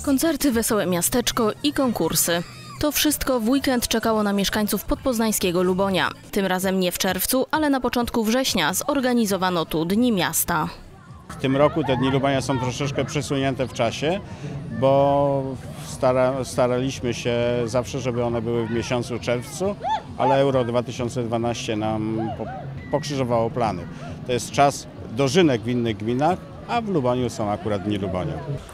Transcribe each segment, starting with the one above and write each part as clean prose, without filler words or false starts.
Koncerty, wesołe miasteczko i konkursy. To wszystko w weekend czekało na mieszkańców podpoznańskiego Lubonia. Tym razem nie w czerwcu, ale na początku września zorganizowano tu Dni Miasta. W tym roku te Dni Lubonia są troszeczkę przesunięte w czasie, bo staraliśmy się zawsze, żeby one były w miesiącu czerwcu, ale Euro 2012 nam pokrzyżowało plany. To jest czas dożynek w innych gminach, a w Luboniu są akurat Dni Lubonia.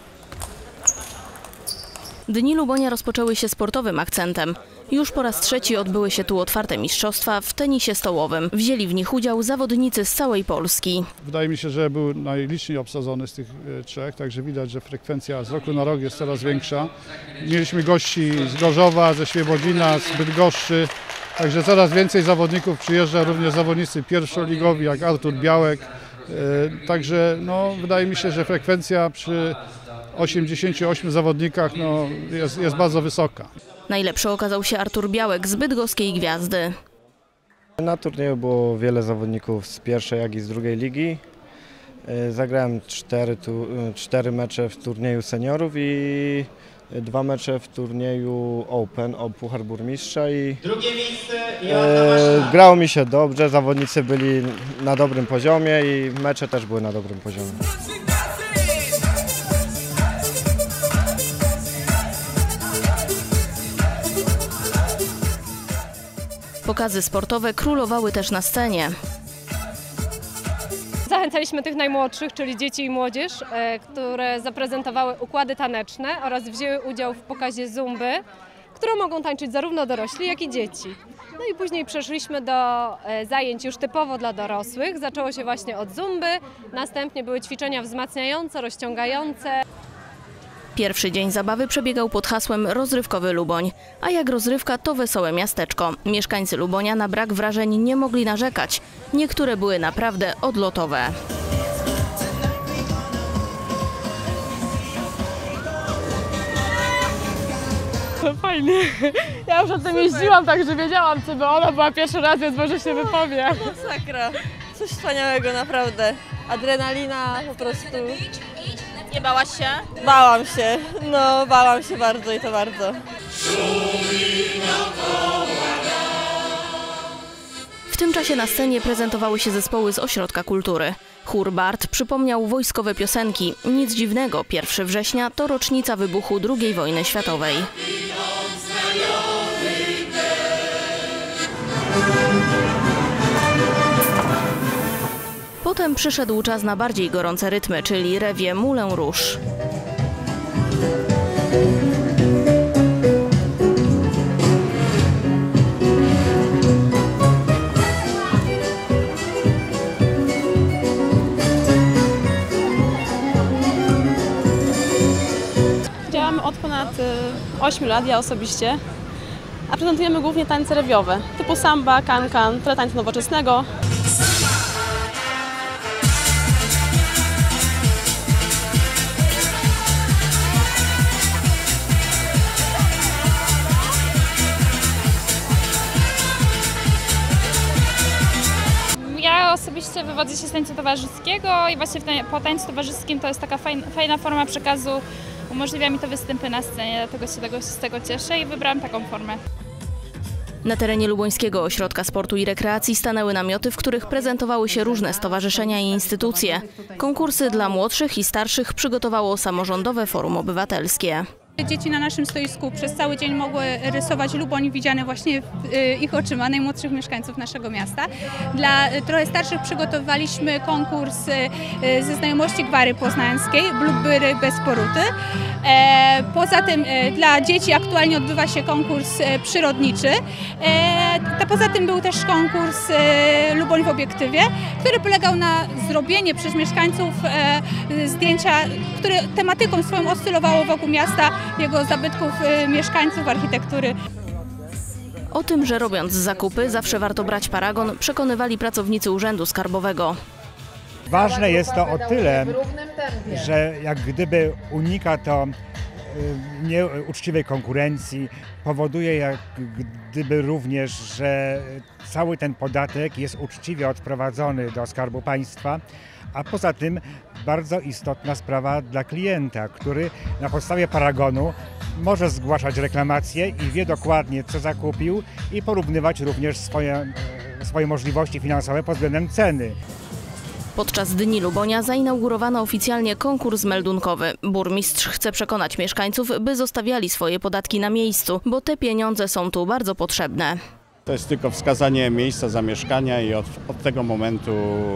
Dni Lubonia rozpoczęły się sportowym akcentem. Już po raz trzeci odbyły się tu otwarte mistrzostwa w tenisie stołowym. Wzięli w nich udział zawodnicy z całej Polski. Wydaje mi się, że był najliczniej obsadzony z tych trzech, także widać, że frekwencja z roku na rok jest coraz większa. Mieliśmy gości z Gorzowa, ze Świebodzina, z Bydgoszczy, także coraz więcej zawodników przyjeżdża, również zawodnicy pierwszoligowi jak Artur Białek. Także wydaje mi się, że frekwencja przy 88 zawodnikach jest bardzo wysoka. Najlepszy okazał się Artur Białek z bydgoskiej Gwiazdy. Na turnieju było wiele zawodników z pierwszej, jak i z drugiej ligi. Zagrałem 4 mecze w turnieju seniorów i 2 mecze w turnieju Open o Puchar Burmistrza. Grało mi się dobrze, zawodnicy byli na dobrym poziomie i mecze też były na dobrym poziomie. Pokazy sportowe królowały też na scenie. Zachęcaliśmy tych najmłodszych, czyli dzieci i młodzież, które zaprezentowały układy taneczne oraz wzięły udział w pokazie zumby, którą mogą tańczyć zarówno dorośli, jak i dzieci. No i później przeszliśmy do zajęć już typowo dla dorosłych. Zaczęło się właśnie od zumby, następnie były ćwiczenia wzmacniające, rozciągające. Pierwszy dzień zabawy przebiegał pod hasłem Rozrywkowy Luboń. A jak rozrywka, to wesołe miasteczko. Mieszkańcy Lubonia na brak wrażeń nie mogli narzekać. Niektóre były naprawdę odlotowe. To fajnie. Ja już o tym jeździłam, także wiedziałam, co by ona była pierwszy raz, więc może się wypowie. Masakra. Coś wspaniałego, naprawdę. Adrenalina po prostu. Nie bałaś się? Bałam się. Bałam się bardzo i to bardzo. W tym czasie na scenie prezentowały się zespoły z Ośrodka Kultury. Chór Bart przypomniał wojskowe piosenki. Nic dziwnego, 1 września to rocznica wybuchu II wojny światowej. Potem przyszedł czas na bardziej gorące rytmy, czyli rewie Moulin Rouge. Działamy od ponad 8 lat, ja osobiście, a prezentujemy głównie tańce rewiowe, typu samba, kan-kan, tyle tańca nowoczesnego. Ja osobiście wywodzę się z tańca towarzyskiego i właśnie po tańcu towarzyskim to jest taka fajna forma przekazu, umożliwia mi to występy na scenie, dlatego się z tego cieszę i wybrałam taką formę. Na terenie Lubońskiego Ośrodka Sportu i Rekreacji stanęły namioty, w których prezentowały się różne stowarzyszenia i instytucje. Konkursy dla młodszych i starszych przygotowało Samorządowe Forum Obywatelskie. Dzieci na naszym stoisku przez cały dzień mogły rysować Luboń widziany właśnie ich oczyma, najmłodszych mieszkańców naszego miasta. Dla trochę starszych przygotowaliśmy konkurs ze znajomości gwary poznańskiej, blueberry bez poruty. Poza tym dla dzieci aktualnie odbywa się konkurs przyrodniczy. Poza tym był też konkurs Luboń w obiektywie, który polegał na zrobienie przez mieszkańców zdjęcia, które tematyką swoją oscylowało wokół miasta, jego zabytków, mieszkańców, architektury. O tym, że robiąc zakupy zawsze warto brać paragon, przekonywali pracownicy Urzędu Skarbowego. Ważne jest to o tyle, że jak gdyby unika to nieuczciwej konkurencji, powoduje jak gdyby również, że cały ten podatek jest uczciwie odprowadzony do Skarbu Państwa, a poza tym bardzo istotna sprawa dla klienta, który na podstawie paragonu może zgłaszać reklamacje i wie dokładnie, co zakupił i porównywać również swoje możliwości finansowe pod względem ceny. Podczas Dni Lubonia zainaugurowano oficjalnie konkurs meldunkowy. Burmistrz chce przekonać mieszkańców, by zostawiali swoje podatki na miejscu, bo te pieniądze są tu bardzo potrzebne. To jest tylko wskazanie miejsca zamieszkania i od tego momentu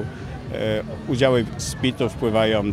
udziały z PIT-u wpływają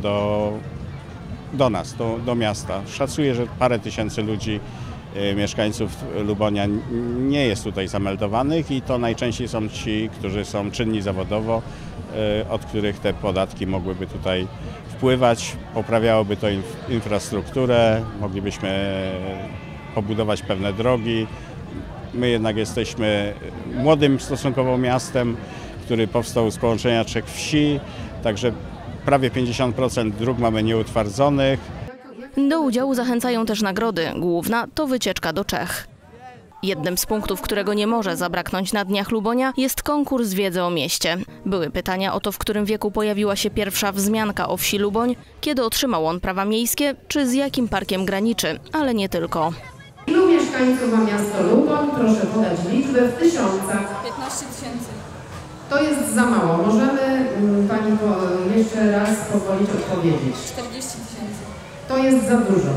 do nas, do miasta. Szacuję, że parę tysięcy ludzi, mieszkańców Lubonia nie jest tutaj zameldowanych i to najczęściej są ci, którzy są czynni zawodowo, od których te podatki mogłyby tutaj wpływać. Poprawiałoby to infrastrukturę, moglibyśmy pobudować pewne drogi. My jednak jesteśmy młodym stosunkowo miastem, który powstał z połączenia 3 wsi, także prawie 50% dróg mamy nieutwardzonych. Do udziału zachęcają też nagrody. Główna to wycieczka do Czech. Jednym z punktów, którego nie może zabraknąć na Dniach Lubonia, jest konkurs wiedzy o mieście. Były pytania o to, w którym wieku pojawiła się pierwsza wzmianka o wsi Luboń, kiedy otrzymał on prawa miejskie, czy z jakim parkiem graniczy, ale nie tylko. Ilu mieszkańców ma miasto Luboń? Proszę podać liczbę w tysiącach. 15 000. To jest za mało. Możemy Pani jeszcze raz pozwolić odpowiedzieć. 40 000. To jest za dużo.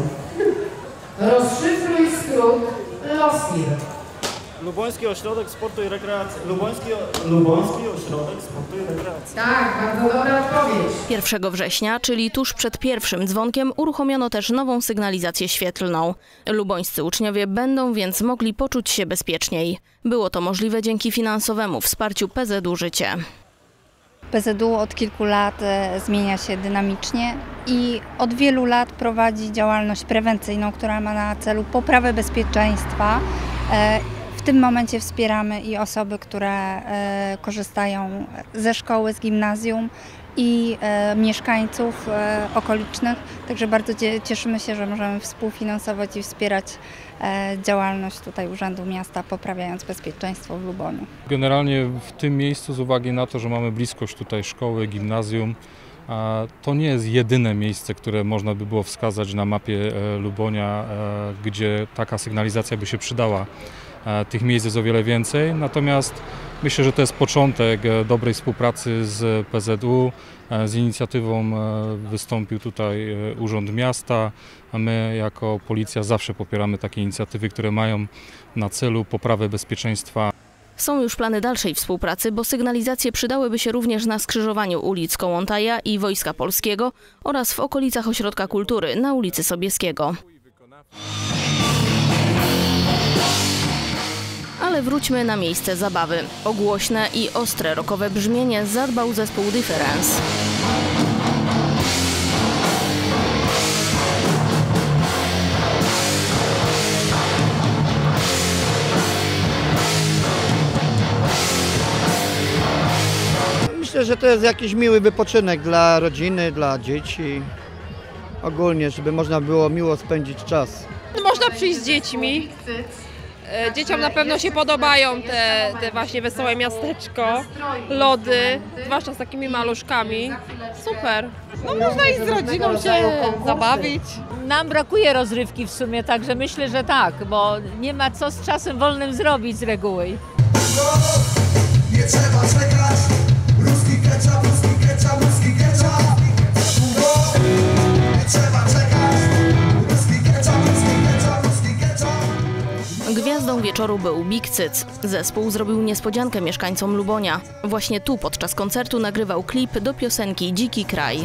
Rozszyfruj skrót LOSIR. Luboński Ośrodek Sportu i Rekreacji. Luboński Ośrodek Sportu i Rekreacji. Tak, bardzo dobra odpowiedź. 1 września, czyli tuż przed pierwszym dzwonkiem, uruchomiono też nową sygnalizację świetlną. Lubońscy uczniowie będą więc mogli poczuć się bezpieczniej. Było to możliwe dzięki finansowemu wsparciu PZU Życie. PZU od kilku lat zmienia się dynamicznie i od wielu lat prowadzi działalność prewencyjną, która ma na celu poprawę bezpieczeństwa. W tym momencie wspieramy i osoby, które korzystają ze szkoły, z gimnazjum i mieszkańców okolicznych. Także bardzo cieszymy się, że możemy współfinansować i wspierać działalność tutaj Urzędu Miasta, poprawiając bezpieczeństwo w Luboniu. Generalnie w tym miejscu z uwagi na to, że mamy bliskość tutaj szkoły, gimnazjum, to nie jest jedyne miejsce, które można by było wskazać na mapie Lubonia, gdzie taka sygnalizacja by się przydała. Tych miejsc jest o wiele więcej, natomiast myślę, że to jest początek dobrej współpracy z PZU. Z inicjatywą wystąpił tutaj Urząd Miasta, a my jako policja zawsze popieramy takie inicjatywy, które mają na celu poprawę bezpieczeństwa. Są już plany dalszej współpracy, bo sygnalizacje przydałyby się również na skrzyżowaniu ulic Kołątaja i Wojska Polskiego oraz w okolicach Ośrodka Kultury na ulicy Sobieskiego. Ale wróćmy na miejsce zabawy. O głośne i ostre rockowe brzmienie zadbał zespół Difference. Myślę, że to jest jakiś miły wypoczynek dla rodziny, dla dzieci. Ogólnie, żeby można było miło spędzić czas. Można przyjść z dziećmi. Dzieciom na pewno się podobają te właśnie wesołe miasteczko, lody, zwłaszcza z takimi maluszkami. Super. No można iść z rodziną się zabawić. Nam brakuje rozrywki w sumie, także myślę, że tak, bo nie ma co z czasem wolnym zrobić z reguły. Nie trzeba czekać, ruski ketchup, ruski ketchup, ruski ketchup. Nie trzeba czekać, ruski ketchup, ruski ketchup, ruski ketchup. Gwiazdą wieczoru był Big Cyc. Zespół zrobił niespodziankę mieszkańcom Lubonia. Właśnie tu podczas koncertu nagrywał klip do piosenki Dziki Kraj.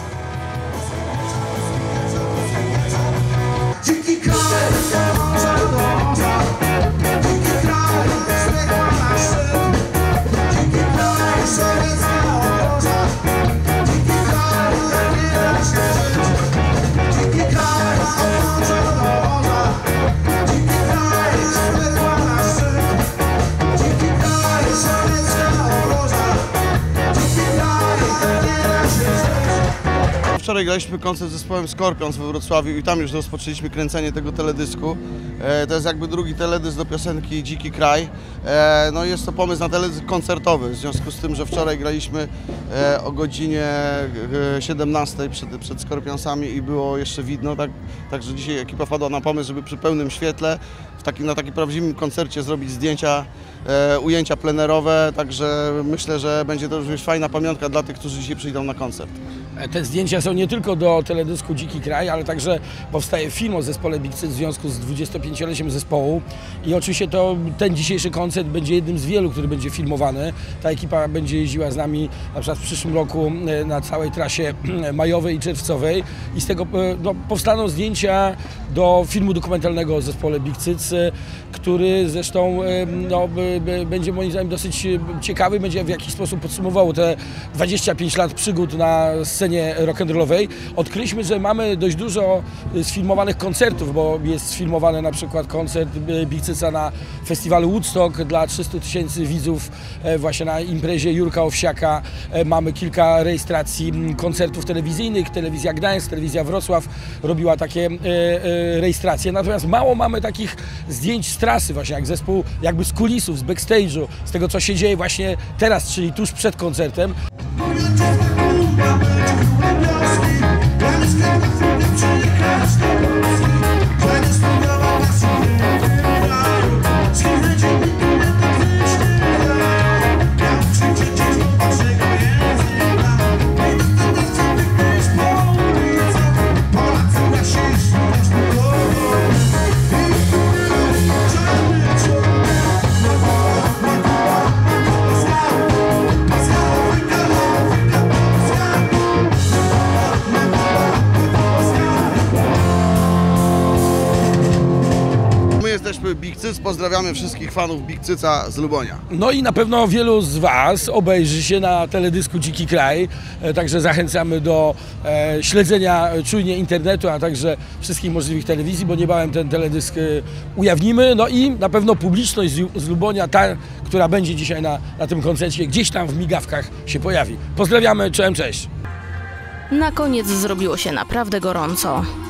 Dziki kraj, wczoraj graliśmy koncert z zespołem Scorpions we Wrocławiu i tam już rozpoczęliśmy kręcenie tego teledysku. To jest jakby drugi teledysk do piosenki Dziki Kraj. No jest to pomysł na teledysk koncertowy, w związku z tym, że wczoraj graliśmy o godzinie 17 przed Scorpionsami i było jeszcze widno, także dzisiaj ekipa wpadła na pomysł, żeby przy pełnym świetle na takim prawdziwym koncercie zrobić zdjęcia, ujęcia plenerowe, także myślę, że będzie to również fajna pamiątka dla tych, którzy dzisiaj przyjdą na koncert. Te zdjęcia są nie tylko do teledysku Dziki Kraj, ale także powstaje film o zespole Big Cyc w związku z 25-leciem zespołu i oczywiście ten dzisiejszy koncert będzie jednym z wielu, który będzie filmowany. Ta ekipa będzie jeździła z nami na przykład w przyszłym roku na całej trasie majowej i czerwcowej i z tego powstaną zdjęcia do filmu dokumentalnego o zespole Big Cyc, który zresztą będzie moim zdaniem dosyć ciekawy, będzie w jakiś sposób podsumował te 25 lat przygód na scenie rock'n'rollowej. Odkryliśmy, że mamy dość dużo sfilmowanych koncertów, bo jest sfilmowany na przykład koncert Big Cyca na festiwalu Woodstock dla 300 000 widzów właśnie na imprezie Jurka Owsiaka. Mamy kilka rejestracji koncertów telewizyjnych, telewizja Gdańsk, telewizja Wrocław robiła takie rejestracje, natomiast mało mamy takich zdjęć z trasy właśnie, jak zespół jakby z kulisów, z backstage'u, z tego co się dzieje właśnie teraz, czyli tuż przed koncertem. Jesteśmy Big Cyc, pozdrawiamy wszystkich fanów Big Cyca z Lubonia. No i na pewno wielu z Was obejrzy się na teledysku Dziki Kraj, także zachęcamy do śledzenia czujnie internetu, a także wszystkich możliwych telewizji, bo niebawem ten teledysk ujawnimy. No i na pewno publiczność z Lubonia, ta, która będzie dzisiaj na tym koncercie, gdzieś tam w migawkach się pojawi. Pozdrawiamy, cześć. Na koniec zrobiło się naprawdę gorąco.